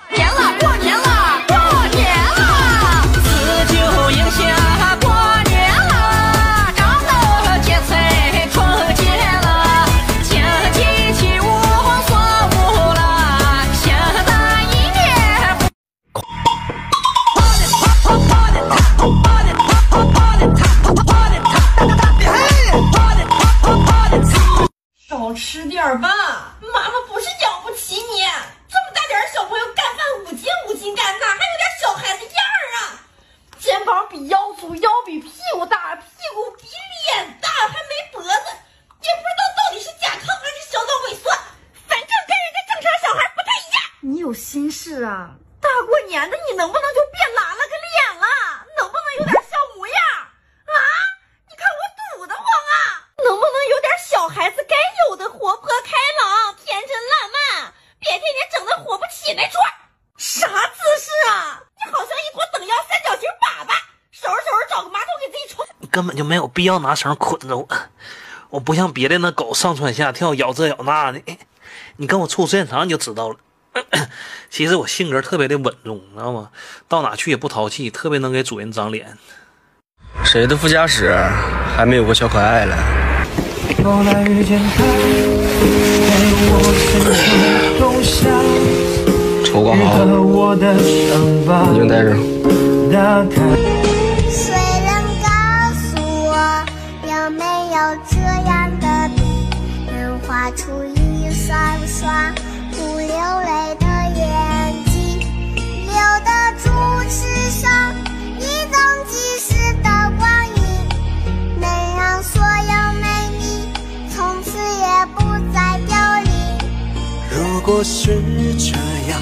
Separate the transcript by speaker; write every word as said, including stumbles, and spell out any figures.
Speaker 1: 年了，过年了，过年了，四九迎下过年了，张灯结彩春节了，千机起舞锁舞了，新的一年。
Speaker 2: 少吃点吧，妈妈不是养不起你，这么大点小朋友干饭五斤五斤干，哪还有点小孩子样儿啊？肩膀比腰粗，腰比屁股大，屁股比脸大，还没脖子，也不知道到底是甲亢还是小脑萎缩，反正跟人家正常小孩不太一样。你有心事啊？大过年的，你能不能就别拉了个脸了？能不能有点小模样啊？你看我堵得慌啊！能不能有点小孩子该有的活泼开朗、天真烂漫，别天天整那活不起那出。啥姿势啊？你好像一坨等腰三角形粑粑，收拾收拾找个马桶给自己冲。
Speaker 3: 根本就没有必要拿绳捆着我，我不像别的那狗上蹿下跳、咬这咬那的。你跟我处时间长你就知道了。其实我性格特别的稳重，知道吗？到哪去也不淘气，特别能给主人长脸。
Speaker 4: 谁的副驾驶还没有个小可爱了？后来遇见他，抽个好，已经带上。
Speaker 5: 谁能告诉我，有没有这样的笔，能画出一双双不流泪的眼睛，留得住世上一种即逝的光阴，能让所有美丽从此也不再凋零。
Speaker 6: 如果是这样，